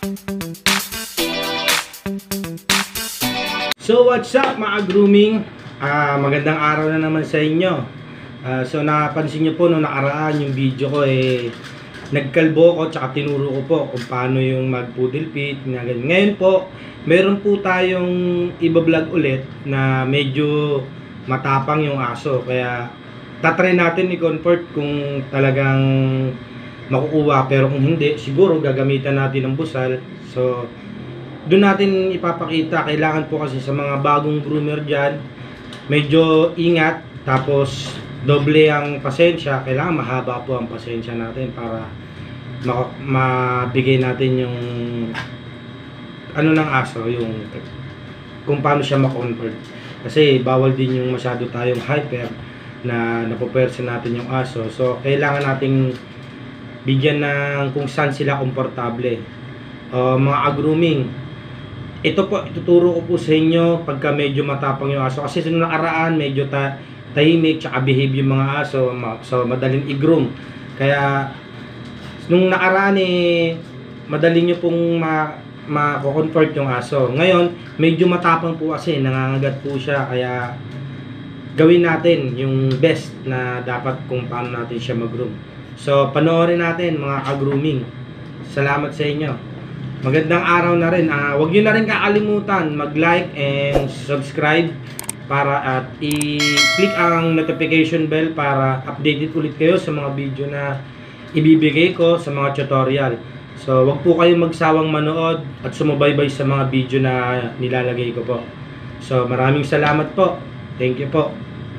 So what's up mga grooming? Magandang araw na naman sa inyo. So napansin nyo po nung nakaraan yung video ko nagkalbo ko tsaka tinuro ko po kung paano yung mag poodle pit. Ngayon po, meron po tayong iba-vlog ulit na medyo matapang yung aso. Kaya tatry natin i-convert kung talagang makukuha, pero kung hindi, siguro gagamitan natin ng busal. So doon natin ipapakita. Kailangan po kasi sa mga bagong groomer dyan, medyo ingat, tapos doble ang pasensya. Kailangan mahaba po ang pasensya natin para mabigay natin yung ano ng aso, yung kung paano siya ma-convert. Kasi bawal din yung masyado tayong hyper na napopersa natin yung aso. So kailangan nating bigyan ng kung saan sila komportable. Mga grooming, ito po, ituturo ko po sa inyo pagka medyo matapang yung aso. Kasi nung nakaraan, medyo tahimik tsaka behave yung mga aso. So, madaling i-groom. Kaya, nung nakaraan madali nyo pong mako-convert yung aso. Ngayon, medyo matapang po kasi, nangangagat po siya. Kaya, gawin natin yung best na dapat kung paano natin siya mag-groom. So, panoorin natin mga ka-grooming. Salamat sa inyo. Magandang araw na rin. Huwag nyo na rin kakalimutan mag-like and subscribe para at i-click ang notification bell para updated ulit kayo sa mga video na ibibigay ko sa mga tutorial. So, huwag po kayong magsawang manood at sumubaybay sa mga video na nilalagay ko po. So, maraming salamat po. Thank you po.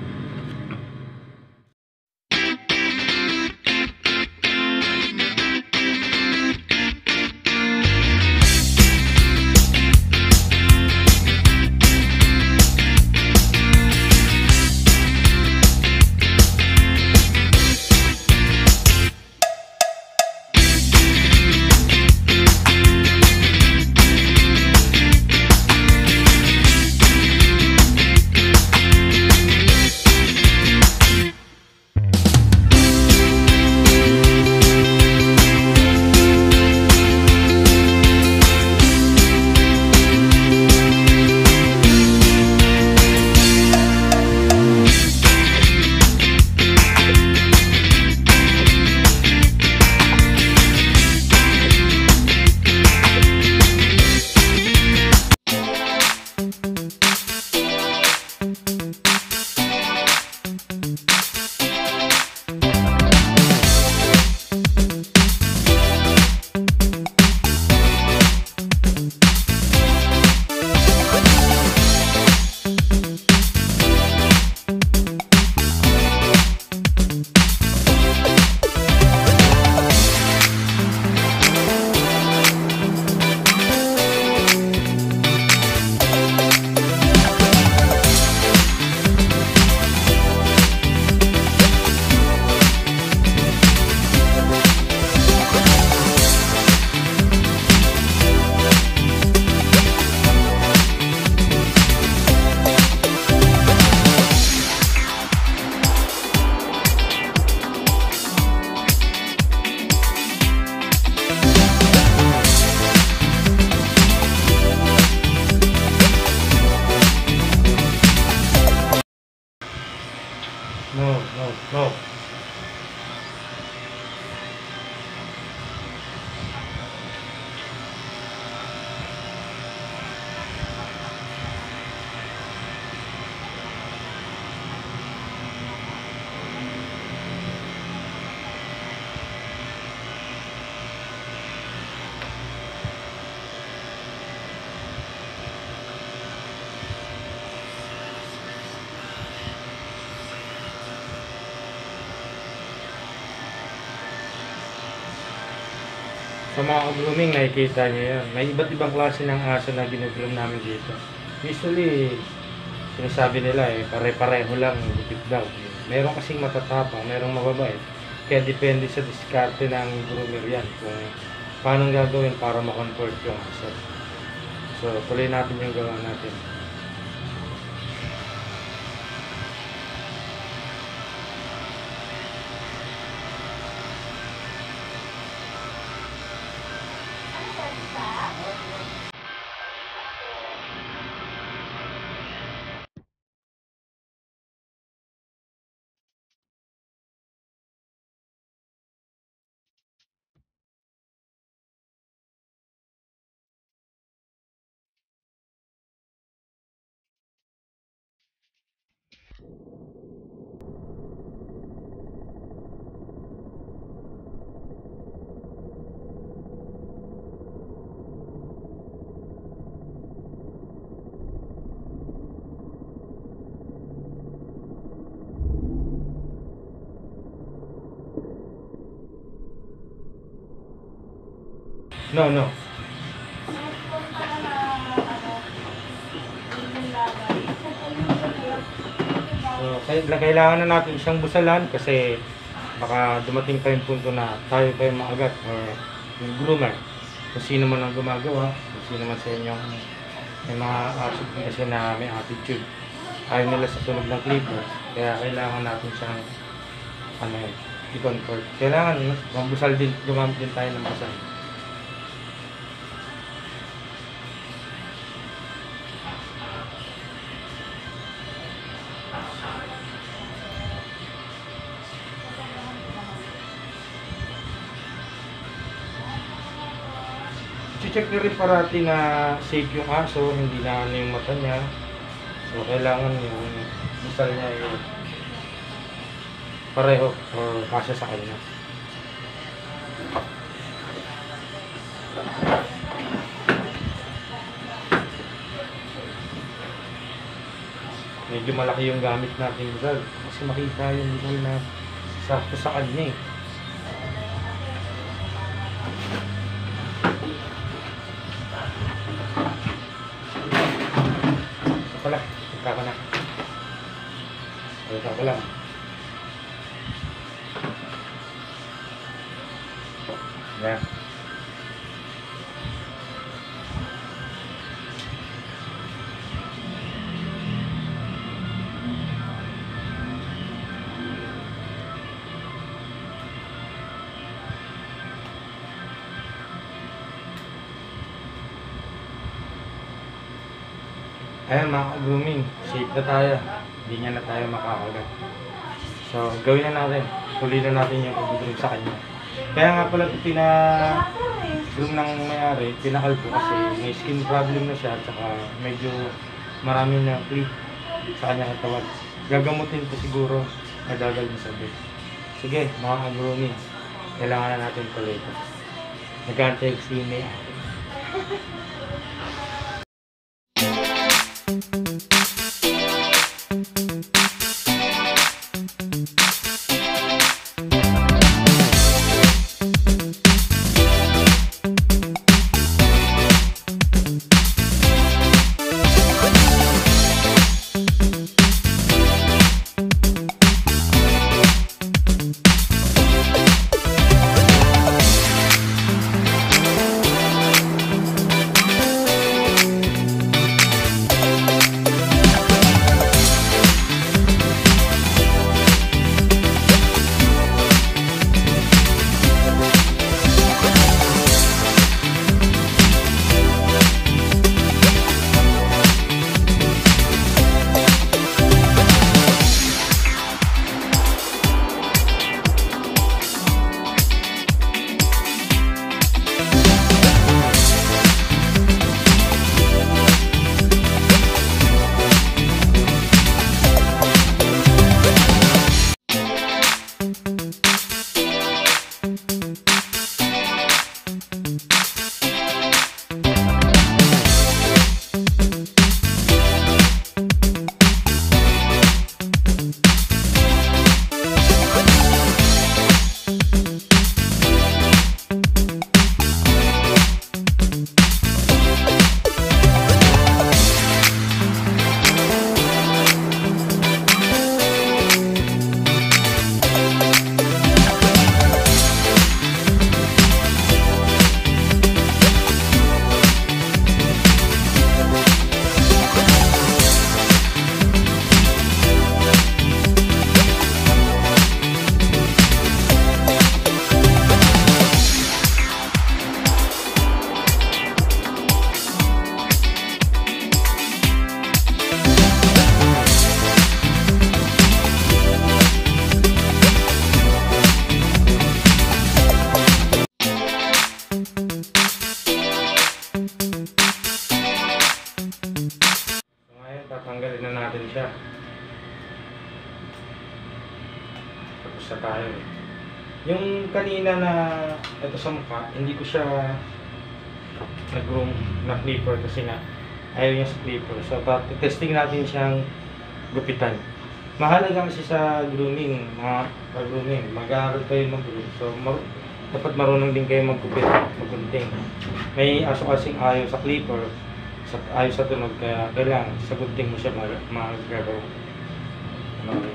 No. Sa mga grooming, nakikita nyo yan. May iba't ibang klase ng aso na ginugroom namin dito. Usually, sinasabi nila pare-pareho lang gupit daw. Meron kasing matatapang, merong mababait. Kaya depende sa diskarte ng groomer yan kung paano gagawin para ma-convert yung aso. So, tuloy natin yung gawa natin. No, no. So, kailangan na natin siyang busalan kasi baka dumating pa yung punto na tayo pa yung maagat or yung groomer. Kung sino man ang gumagawa, kung sino man sa inyong may mga kasi na may attitude. Ayaw nila sa tunog ng clipper. Kaya kailangan natin siyang i-convert. Kailangan mabusal din, gumamit din tayo ng busal. I-check na rin parati na safe yung aso, hindi na yung mata niya. So kailangan yung busal niya ay pareho or kasya sa kanya. Medyo malaki yung gamit natin busal kasi makita yung busal na sakto sa kanya eh. Pala, ika ko na. Ika ko lang. Yan. Ayan mga ka-grooming, safe na tayo. Hindi niya na tayo makakagat. So, gawin na natin. Tuloy na natin yung pag-groom sa kanya. Kaya nga pala ito pina-groom ng may-ari, pinakal ko kasi may skin problem na siya at saka medyo marami na clip sa kanyang katawan. Gagamutin ko siguro, madagal na sabi. Sige, mga ka-grooming, kailangan na natin tuloy ito. Nag-antay si may-ari. Tatanggalin na natin siya. Tapos na tayo. Yung kanina na ito sa mukha, hindi ko siya nag-groom na clipper kasi nga ayaw niya sa clipper. So testing natin siyang gupitan. Mahalaga kasi sa grooming, mga pag-grooming, mag-aaral kayo mag-groom. So dapat marunong din kayo magkupit, maggunting. May aso kasing ayaw sa clipper, ayaw sa tunog, kaya kailangan sa gunting mo siya magagawa. Okay.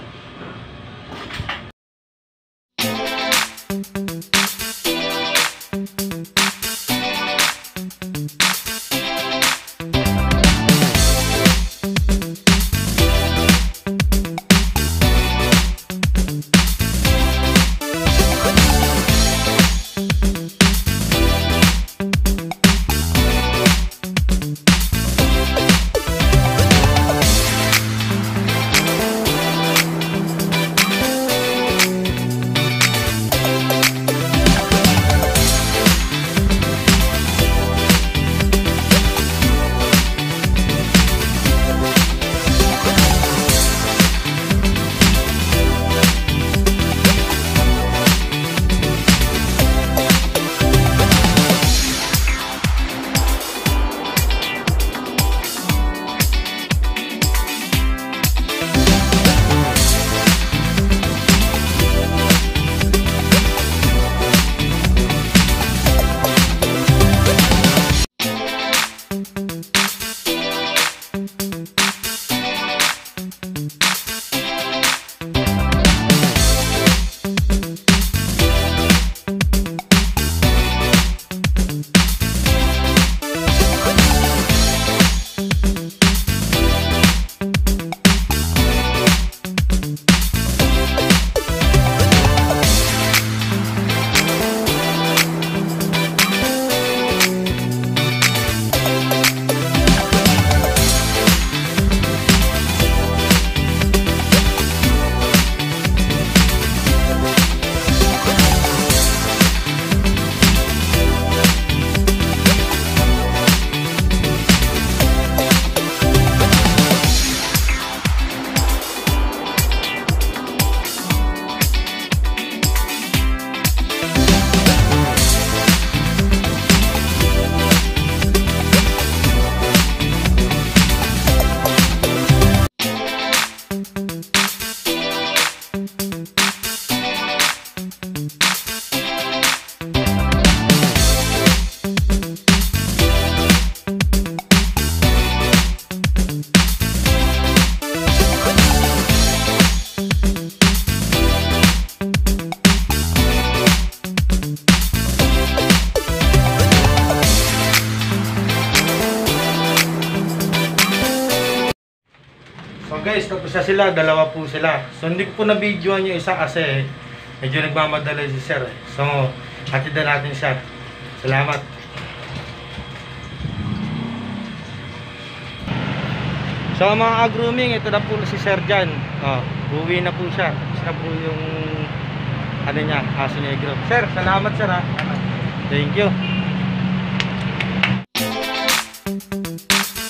Guys, tapos na sila, dalawa po sila. So hindi ko po na-videoan yung isa kasi medyo nagmamadali si sir. So, hatid na natin siya. Salamat. So mga ka-grooming, ito na po si Sir Jan. Uwi na po siya. Tapos na po yung ano niya, aso negro. Sir, salamat sir ha. Thank you.